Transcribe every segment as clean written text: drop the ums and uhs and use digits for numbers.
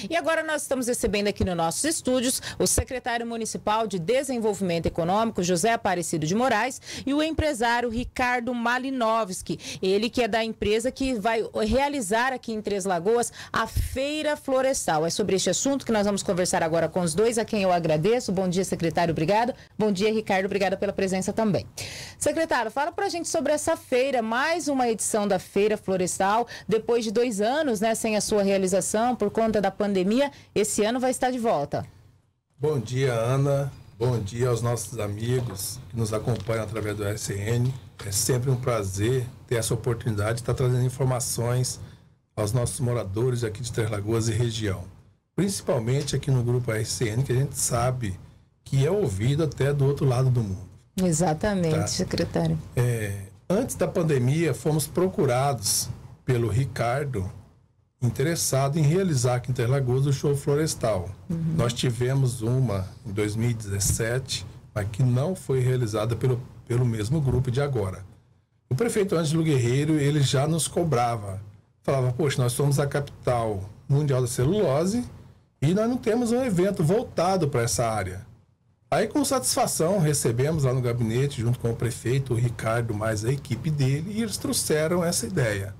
E agora nós estamos recebendo aqui nos nossos estúdios o secretário municipal de Desenvolvimento Econômico, José Aparecido de Moraes, e o empresário Ricardo Malinovski, ele que é da empresa que vai realizar aqui em Três Lagoas a Feira Florestal. É sobre este assunto que nós vamos conversar agora com os dois, a quem eu agradeço. Bom dia, secretário, obrigado. Bom dia, Ricardo, obrigada pela presença também. Secretário, fala pra gente sobre essa feira, mais uma edição da Feira Florestal, depois de 2 anos, né, sem a sua realização por conta da pandemia, esse ano vai estar de volta. Bom dia, Ana. Bom dia aos nossos amigos que nos acompanham através do RCN. É sempre um prazer ter essa oportunidade de estar trazendo informações aos nossos moradores aqui de Três Lagoas e região. Principalmente aqui no Grupo RCN, que a gente sabe que é ouvido até do outro lado do mundo. Exatamente, tá? Secretário. Antes da pandemia, fomos procurados pelo Ricardo, interessado em realizar aqui em Três Lagoas o show florestal. Nós tivemos uma em 2017, mas que não foi realizada pelo mesmo grupo de agora. O prefeito Ângelo Guerreiro, ele já nos cobrava. Falava, poxa, nós somos a capital mundial da celulose e nós não temos um evento voltado para essa área. Aí, com satisfação, recebemos lá no gabinete, junto com o prefeito, o Ricardo, mais a equipe dele, e eles trouxeram essa ideia.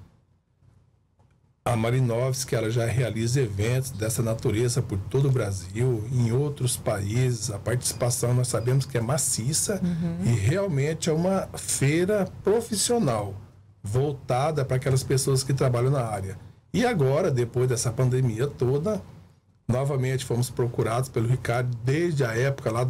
A Malinovski, ela já realiza eventos dessa natureza por todo o Brasil, em outros países. A participação, nós sabemos que é maciça e realmente é uma feira profissional, voltada para aquelas pessoas que trabalham na área. E agora, depois dessa pandemia toda, novamente fomos procurados pelo Ricardo desde a época lá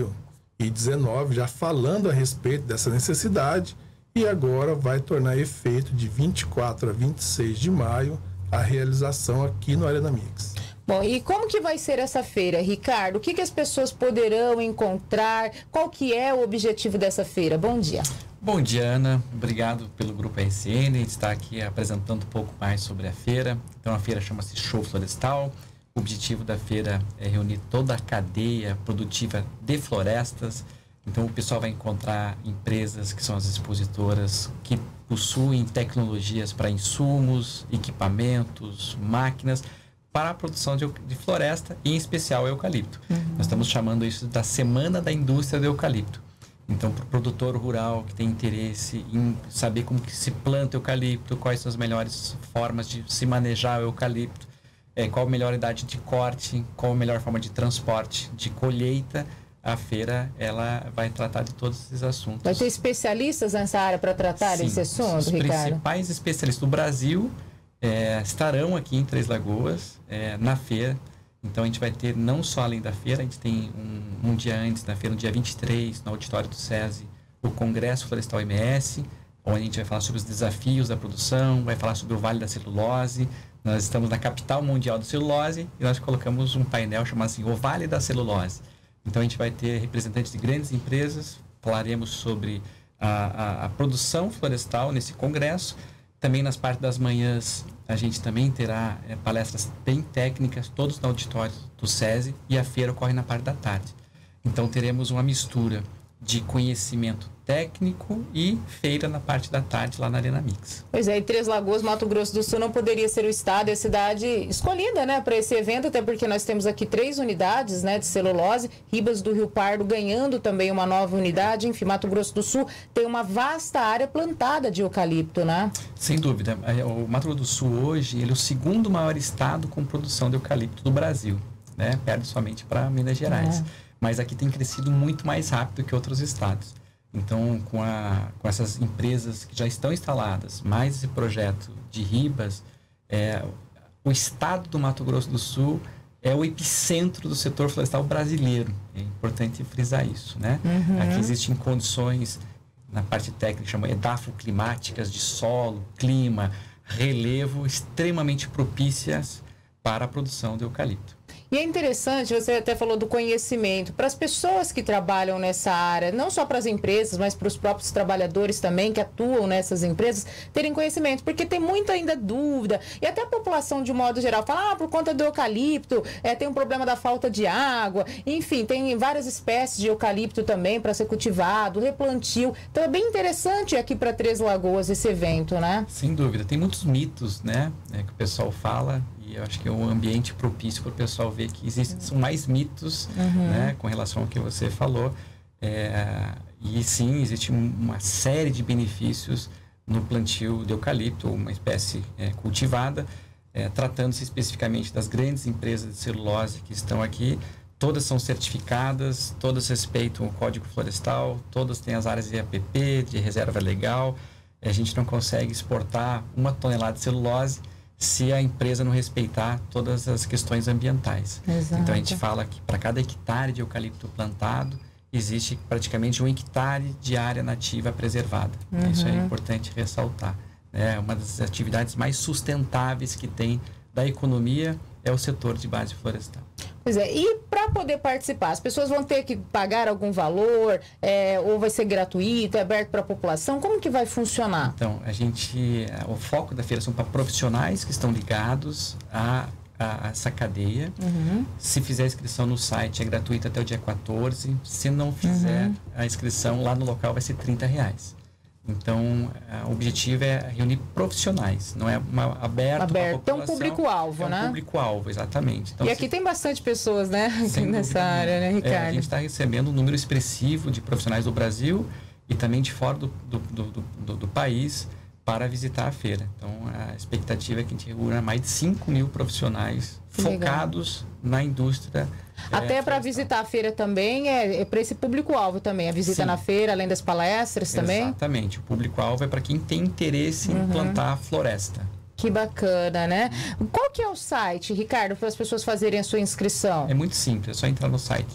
2019, já falando a respeito dessa necessidade, e agora vai tornar efeito de 24 a 26 de maio a realização aqui no Arena Mix. Bom, e como que vai ser essa feira, Ricardo? O que as pessoas poderão encontrar? Qual que é o objetivo dessa feira? Bom dia. Bom dia, Ana. Obrigado pelo Grupo RCN. A gente está aqui apresentando um pouco mais sobre a feira. Então, a feira chama-se Show Florestal. O objetivo da feira é reunir toda a cadeia produtiva de florestas. Então, o pessoal vai encontrar empresas que são as expositoras, que possuem tecnologias para insumos, equipamentos, máquinas, para a produção de floresta, e em especial eucalipto. Nós estamos chamando isso da Semana da Indústria do Eucalipto. Então, para o produtor rural que tem interesse em saber como que se planta eucalipto, quais são as melhores formas de se manejar o eucalipto, qual a melhor idade de corte, qual a melhor forma de transporte, de colheita, a feira ela vai tratar de todos esses assuntos. Vai ter especialistas nessa área para tratar esse assunto, Ricardo? Os principais especialistas do Brasil estarão aqui em Três Lagoas na feira. Então, a gente vai ter, não só além da feira, a gente tem um dia antes da feira, no dia 23, no auditório do SESI, o Congresso Florestal MS, onde a gente vai falar sobre os desafios da produção, vai falar sobre o Vale da Celulose. Nós estamos na capital mundial da celulose e nós colocamos um painel chamado assim, o Vale da Celulose. Então, a gente vai ter representantes de grandes empresas, falaremos sobre a produção florestal nesse congresso. Também nas partes das manhãs, a gente também terá palestras bem técnicas, todos no auditório do SESI, e a feira ocorre na parte da tarde. Então, teremos uma mistura de conhecimento técnico e feira na parte da tarde lá na Arena Mix. Pois é, e Três Lagoas, Mato Grosso do Sul, não poderia ser o estado e a cidade escolhida, né, para esse evento, até porque nós temos aqui 3 unidades, né, de celulose, Ribas do Rio Pardo ganhando também uma nova unidade, enfim, Mato Grosso do Sul tem uma vasta área plantada de eucalipto, né? Sem dúvida. O Mato Grosso do Sul hoje, ele é o 2º maior estado com produção de eucalipto do Brasil, né, perde somente para Minas Gerais. Mas aqui tem crescido muito mais rápido que outros estados. Então, com essas empresas que já estão instaladas, mais esse projeto de Ribas, o estado do Mato Grosso do Sul é o epicentro do setor florestal brasileiro. É importante frisar isso, né? Aqui existem condições, na parte técnica, chamam edafoclimáticas, de solo, clima, relevo, extremamente propícias para a produção de eucalipto. E é interessante, você até falou do conhecimento, para as pessoas que trabalham nessa área, não só para as empresas, mas para os próprios trabalhadores também que atuam nessas empresas, terem conhecimento, porque tem muita ainda dúvida, e até a população de modo geral fala, por conta do eucalipto, tem um problema da falta de água, enfim, tem várias espécies de eucalipto também para ser cultivado, replantio, então é bem interessante aqui para Três Lagoas esse evento, né? Sem dúvida, tem muitos mitos, né, que o pessoal fala, e eu acho que é um ambiente propício para o pessoal ver que são mais mitos, né, com relação ao que você falou. E sim, existe uma série de benefícios no plantio de eucalipto, uma espécie cultivada, tratando-se especificamente das grandes empresas de celulose que estão aqui. Todas são certificadas, todas respeitam o Código Florestal, todas têm as áreas de APP, de reserva legal. A gente não consegue exportar 1 tonelada de celulose se a empresa não respeitar todas as questões ambientais. Exato. Então a gente fala que para cada hectare de eucalipto plantado, existe praticamente 1 hectare de área nativa preservada. Isso é importante ressaltar. É uma das atividades mais sustentáveis que tem da economia é o setor de base florestal. Pois é, e para poder participar, as pessoas vão ter que pagar algum valor, ou vai ser gratuito, é aberto para a população? Como que vai funcionar? Então, o foco da feira são para profissionais que estão ligados a essa cadeia. Se fizer a inscrição no site, é gratuita até o dia 14. Se não fizer a inscrição, lá no local vai ser R$30. Então, o objetivo é reunir profissionais, não é aberto para a população. É um público-alvo, né? É um público-alvo, exatamente. Então, e aqui tem bastante pessoas, né? Nessa área, né, Ricardo? A gente está recebendo um número expressivo de profissionais do Brasil e também de fora do país para visitar a feira. Então, a expectativa é que a gente reúna mais de 5.000 profissionais focados na indústria. Até para visitar a feira também, é para esse público-alvo também, a visita na feira, além das palestras também? Exatamente, o público-alvo é para quem tem interesse em plantar floresta. Que bacana, né? Qual que é o site, Ricardo, para as pessoas fazerem a sua inscrição? É muito simples, é só entrar no site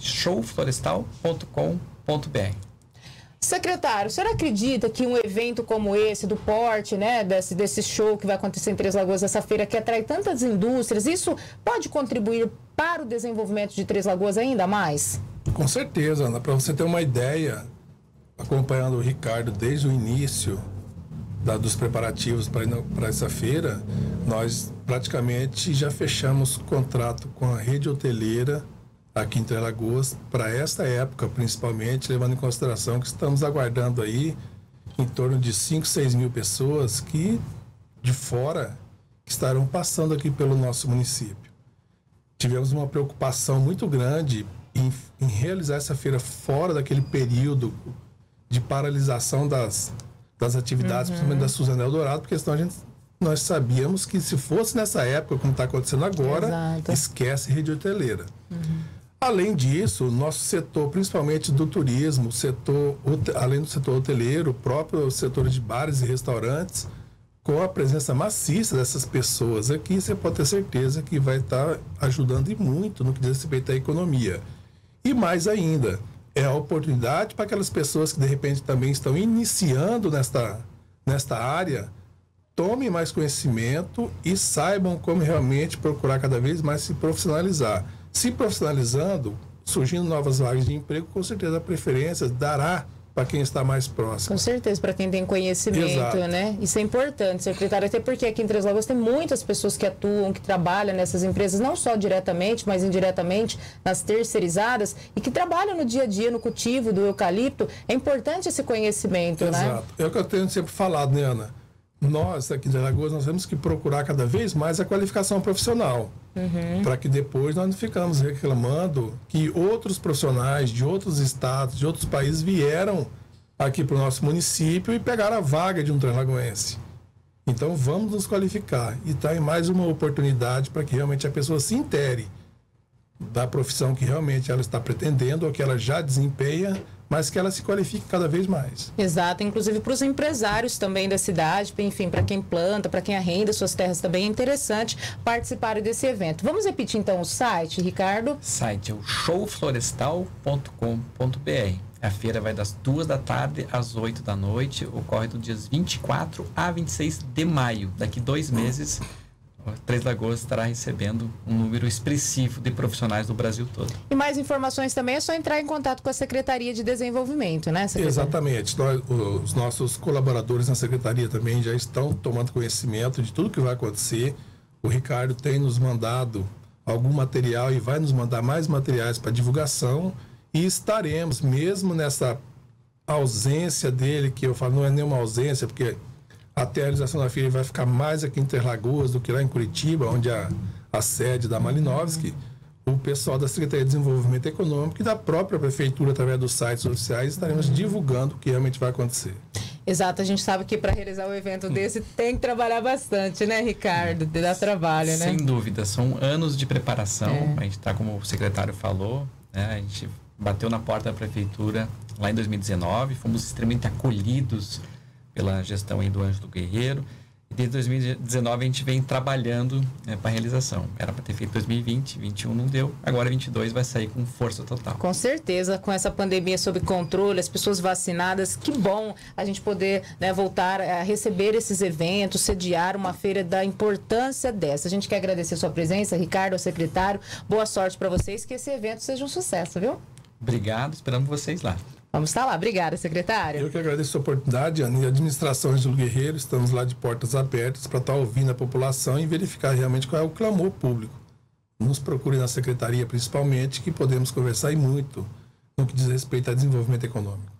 showflorestal.com.br. Secretário, o senhor acredita que um evento como esse, do porte, né, desse show que vai acontecer em Três Lagoas, essa feira que atrai tantas indústrias, isso pode contribuir para o desenvolvimento de Três Lagoas ainda mais? Com certeza, Ana. Para você ter uma ideia, acompanhando o Ricardo desde o início dos preparativos para essa feira, nós praticamente já fechamos contrato com a rede hoteleira aqui em Três Lagoas, para esta época, principalmente, levando em consideração que estamos aguardando aí em torno de 5, 6 mil pessoas de fora que estarão passando aqui pelo nosso município. Tivemos uma preocupação muito grande em realizar essa feira fora daquele período de paralisação das atividades, principalmente da Suzana Eldorado, porque senão nós sabíamos que se fosse nessa época, como está acontecendo agora, esquece rede hoteleira. Além disso, o nosso setor, principalmente do turismo, além do setor hoteleiro, o próprio setor de bares e restaurantes, com a presença maciça dessas pessoas aqui, você pode ter certeza que vai estar ajudando e muito no que diz respeito à economia. E mais ainda, é a oportunidade para aquelas pessoas que de repente também estão iniciando nesta área, tomem mais conhecimento e saibam como realmente procurar cada vez mais se profissionalizar. Se profissionalizando, surgindo novas vagas de emprego, com certeza a preferência dará para quem está mais próximo. Com certeza, para quem tem conhecimento, né? Isso é importante, secretário, até porque aqui em Três Lagoas tem muitas pessoas que atuam, que trabalham nessas empresas, não só diretamente, mas indiretamente nas terceirizadas, e que trabalham no dia a dia no cultivo do eucalipto. É importante esse conhecimento, né? Exato. É o que eu tenho sempre falado, né, Ana? Nós, aqui em Três Lagoas, nós temos que procurar cada vez mais a qualificação profissional. Para que depois nós não ficamos reclamando que outros profissionais de outros estados, de outros países vieram aqui para o nosso município e pegaram a vaga de um trêslagoense. Então vamos nos qualificar e tá em mais uma oportunidade para que realmente a pessoa se intere da profissão que realmente ela está pretendendo ou que ela já desempenha, mas que ela se qualifique cada vez mais. Exato, inclusive para os empresários também da cidade, enfim, para quem planta, para quem arrenda suas terras também é interessante participar desse evento. Vamos repetir então o site, Ricardo? O site é o showflorestal.com.br. A feira vai das 2 da tarde às 8 da noite, ocorre dos dias 24 a 26 de maio. Daqui 2 meses, Três Lagoas estará recebendo um número expressivo de profissionais do Brasil todo. E mais informações também é só entrar em contato com a Secretaria de Desenvolvimento, né, secretário? Exatamente. Os nossos colaboradores na Secretaria também já estão tomando conhecimento de tudo que vai acontecer. O Ricardo tem nos mandado algum material e vai nos mandar mais materiais para divulgação e estaremos, mesmo nessa ausência dele, que eu falo não é nenhuma ausência, porque até a realização da feira vai ficar mais aqui em Três Lagoas do que lá em Curitiba, onde a a sede da Malinovski, o pessoal da Secretaria de Desenvolvimento Econômico e da própria Prefeitura, através dos sites oficiais, estaremos divulgando o que realmente vai acontecer. Exato, a gente sabe que para realizar um evento desse tem que trabalhar bastante, né, Ricardo? Dá trabalho, né? Sem dúvida, são anos de preparação. A gente está, como o secretário falou, né, a gente bateu na porta da Prefeitura lá em 2019, fomos extremamente acolhidos pela gestão aí do Ângelo Guerreiro. E desde 2019 a gente vem trabalhando para a realização. Era para ter feito 2020, 2021 não deu, agora 2022 vai sair com força total. Com certeza, com essa pandemia sob controle, as pessoas vacinadas, que bom a gente poder, né, voltar a receber esses eventos, sediar uma feira da importância dessa. A gente quer agradecer a sua presença, Ricardo, ao secretário. Boa sorte para vocês, que esse evento seja um sucesso, viu? Obrigado, esperamos vocês lá. Vamos estar lá. Obrigada, secretário. Eu que agradeço a oportunidade, Ana, e a administração Ângelo Guerreiro, estamos lá de portas abertas para estar ouvindo a população e verificar realmente qual é o clamor público. Nos procure na secretaria, principalmente, que podemos conversar e muito no que diz respeito a desenvolvimento econômico.